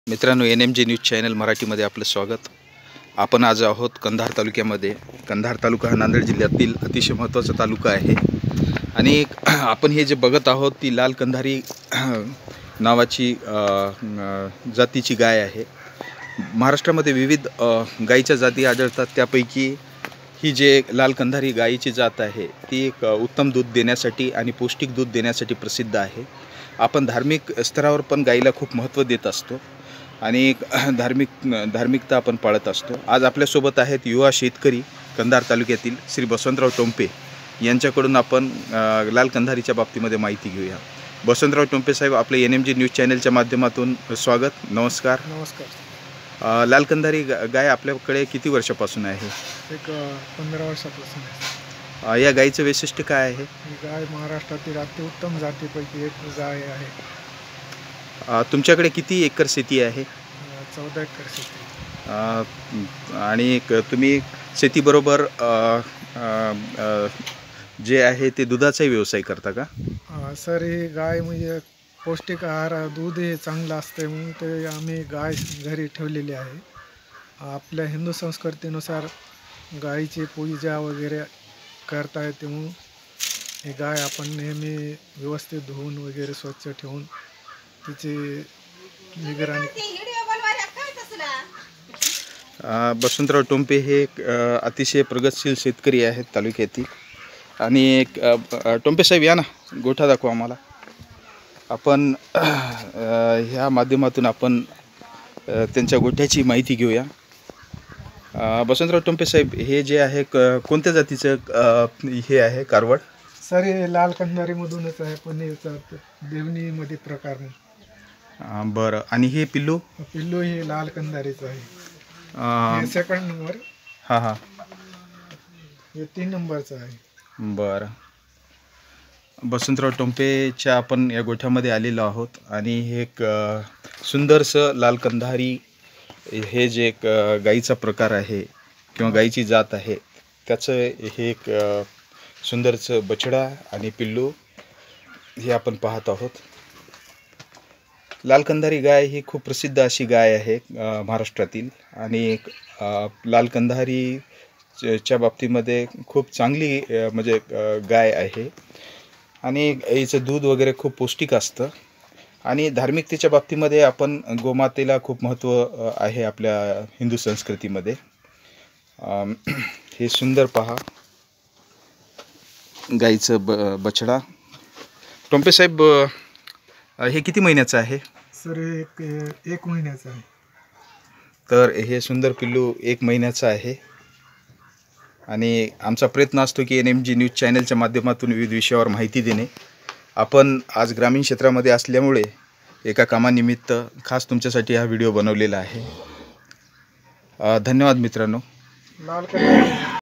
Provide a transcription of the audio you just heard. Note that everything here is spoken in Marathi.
मित्रांनो, NMG न्यूज चॅनल मराठीमध्ये आपलं स्वागत. आपण आज आहोत कंधार तालुक्यामध्ये. कंधार तालुका हा नांदेड जिल्ह्यातील अतिशय महत्त्वाचा तालुका आहे आणि आपण हे जे बघत आहोत ती लाल कंधारी नावाची जातीची गाय आहे. महाराष्ट्रामध्ये विविध गायीच्या जाती आढळतात. त्यापैकी ही जे लाल कंधारी गायीची जात आहे ती एक उत्तम दूध देण्यासाठी आणि पौष्टिक दूध देण्यासाठी प्रसिद्ध आहे. आपण धार्मिक स्तरावर पण गायीला खूप महत्त्व देत असतो आणि धार्मिकता आपण पाळत असतो. आज आपल्यासोबत आहेत युवा शेतकरी कंधार तालुक्यातील श्री बसवंतराव टोंपे यांच्याकडून आपण लाल कंधारीच्या बाबतीमध्ये माहिती घेऊया. बसवंतराव टोंपे साहेब, आपले NMG न्यूज चॅनलच्या माध्यमातून स्वागत. नमस्कार. नमस्कार. लाल कंधारी गाय आपल्याकडे किती वर्षापासून आहे? एक 15 वर्षापासून आहे. या गायीचं वैशिष्ट्य काय आहे? ही गाय महाराष्ट्रातील अत्युत्तम जातीपैकी एक गाय आहे. तुमच्याकडे किती एकर शेती आहे? 14 एकर शेती. आणि तुम्ही शेतीबरोबर जे आहे ते दुधाचाही व्यवसाय करता का? सर, ही गाय म्हणजे पौष्टिक आहार, दूध हे चांगलं असते म्हणून ते आम्ही गाय घरी ठेवलेली आहे. आपल्या हिंदू संस्कृतीनुसार गायीची पूजा वगैरे करता येते म्हणून ही गाय आपण नेहमी व्यवस्थित धुवून वगैरे स्वच्छ ठेवून तिची निगराणी. बसवंतराव टोंपे हे अतिशय प्रगतशील शेतकरी आहेत तालुक्यातील. आणि टोंपे साहेब, या ना, गोठा दाखवा आम्हाला. आपण ह्या माध्यमातून आपण त्यांच्या गोठ्याची माहिती घेऊया. बसवंतराव टोंपे साहेब, हे जे आहे कोणत्या जातीचं हे आहे कारवड? सर, हे लाल कंधारीमधूनच आहे, पण देवणीमध्ये प्रकार नाही. बरं. आणि हे पिल्लू? पिल्लू हे लाल कंधारीचं आहे. Second number. हां. हे 3 नंबरचं आहे. बरं. बसवंतराव टोंपेच्या आपण या गोठ्यामध्ये आलेलो आहोत आणि हे एक सुंदरसं लाल कंधारी हे जे एक गाईचा प्रकार आहे किंवा गाईची जात आहे त्याचं हे एक सुंदरसं बछडा आणि पिल्लू हे आपण पाहत आहोत. लाल कंधारी गाय ही खूप प्रसिद्ध अशी गाय आहे महाराष्ट्रातील. आणि लाल कंधारीच्या बाबतीमध्ये खूप चांगली म्हणजे गाय आहे आणि हिचं दूध वगैरे खूप पौष्टिक असतं. आणि धार्मिकतेच्या बाबतीमध्ये आपण गोमातेला खूप महत्त्व आहे आपल्या हिंदू संस्कृतीमध्ये. हे सुंदर पहा गाईचं बछडा. टोंपे साहेब, हे किती महिन्याचं आहे? सर, एक महिन्याचं आहे. तर हे सुंदर पिल्लू 1 महिन्याचं आहे. आणि आमचा प्रयत्न असतो की NMG न्यूज चॅनलच्या माध्यमातून विविध विषयावर माहिती देणे. आपण आज ग्रामीण क्षेत्रामध्ये असल्यामुळे एका कामानिमित्त खास तुमच्यासाठी हा व्हिडिओ बनवलेला आहे. धन्यवाद मित्रांनो. लाल कंधारी